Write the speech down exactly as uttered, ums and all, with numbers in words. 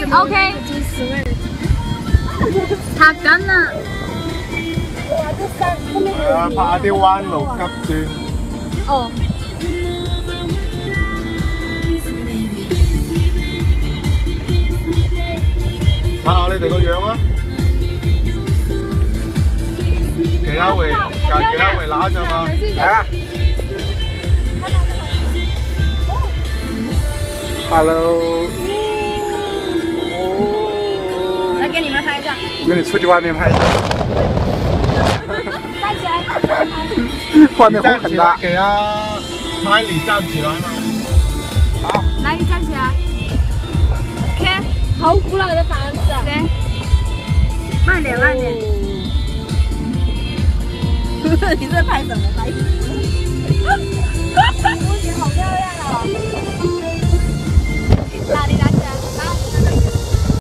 OK。拍緊啦！ 係啊，拍下啲彎路急轉。 哦。 睇下你哋個樣啊！其他位，其他位拿着嗎？來啊 ！Hello。哦。 来给你们拍一张。 我跟你出去外面拍一张。 站起来。 外面风很大。给啊，拍你站起来嘛。好。 来，你站起来。OK。好古老的房子。对。慢点，慢点。你在拍什么？拍？